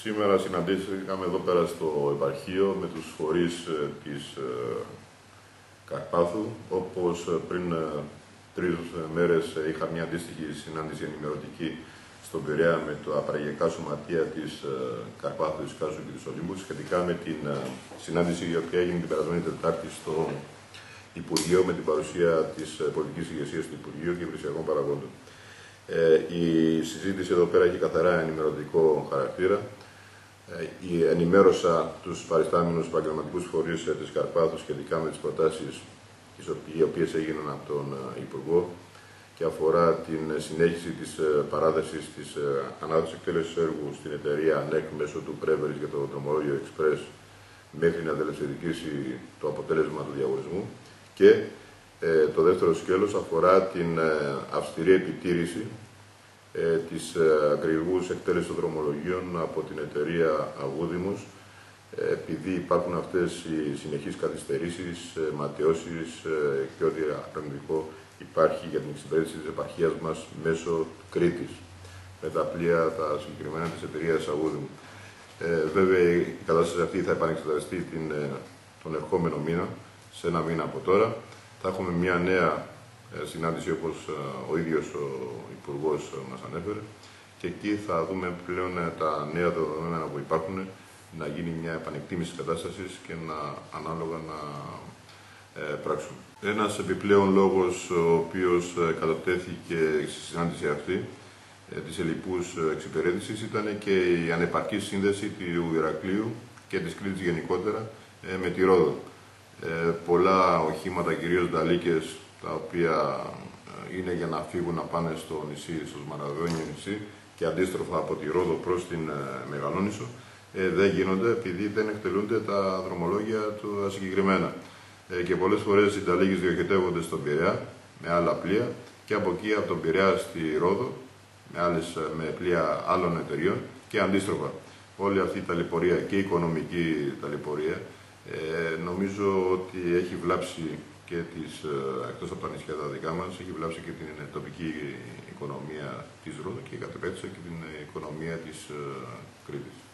Σήμερα συναντήθηκαμε εδώ πέρα στο επαρχείο με τους φορείς της Καρπάθου, όπως πριν 3 μέρες είχα μια αντίστοιχη συνάντηση ενημερωτική στον Πειραιά με τα παραγωγικά σωματεία της Καρπάθου, της Κάσου και της Ολύμπου, σχετικά με την συνάντηση η οποία έγινε την περασμένη Τετάρτη στο Υπουργείο με την παρουσία της πολιτικής ηγεσίας του Υπουργείου και υπηρεσιακών παραγόντων. Η συζήτηση εδώ πέρα έχει καθαρά ενημερωτικό χαρακτήρα. Ενημέρωσα τους παριστάμενους επαγγελματικούς φορείς της Καρπάθου σχετικά με τις προτάσεις οι οποίες έγιναν από τον Υπουργό και αφορά την συνέχιση της παράδεσης της ανάδοσης εκτέλεσης έργου στην εταιρεία ΑΝΕΚ μέσω του Πρέβερης για το δρομολόγιο Express μέχρι να τελεσιδικήσει το αποτέλεσμα του διαγωνισμού. Και το δεύτερο σκέλος αφορά την αυστηρή επιτήρηση της ακριβούς εκτέλεσης των δρομολογίων από την εταιρεία Αγούδημος, επειδή υπάρχουν αυτές οι συνεχείς καθυστερήσεις, ματαιώσεις και ό,τι αρνητικό υπάρχει για την εξυπηρέτηση της επαρχίας μας μέσω Κρήτης, με τα πλοία τα συγκεκριμένα της εταιρείας Αγούδημου. Βέβαια, η κατάσταση αυτή θα επανεξεταστεί τον ερχόμενο μήνα, σε 1 μήνα από τώρα. Θα έχουμε μια νέα συνάντηση, όπως ο ίδιος ο Υπουργός μας ανέφερε, και εκεί θα δούμε πλέον τα νέα δεδομένα που υπάρχουν, να γίνει μια επανεκτίμηση της κατάστασης και ανάλογα να πράξουμε. Ένας επιπλέον λόγος ο οποίος κατατέθηκε στη συνάντηση αυτή της ελλειπούς εξυπηρέτησης ήταν και η ανεπαρκή σύνδεση του Ηρακλείου και της Κρήτης γενικότερα με τη Ρόδο. Πολλά οχήματα, κυρίως νταλίκες, τα οποία είναι για να φύγουν να πάνε στο νησί, στο Σμαραγδόνιο νησί και αντίστροφα από τη Ρόδο προς την Μεγαλόνισσο, δεν γίνονται επειδή δεν εκτελούνται τα δρομολόγια του συγκεκριμένα. Και πολλές φορές οι νταλίκες διοχετεύονται στον Πειραιά με άλλα πλοία και από εκεί, από τον Πειραιά στη Ρόδο, με πλοία άλλων εταιριών και αντίστροφα. Όλη αυτή η ταλαιπωρία και η οικονομική ταλαιπωρία νομίζω ότι έχει βλάψει και εκτός από τα νησιά τα δικά μας, έχει βλάψει και την τοπική οικονομία της Ρόδου και κατ' επέκταση και την οικονομία της Κρήτης.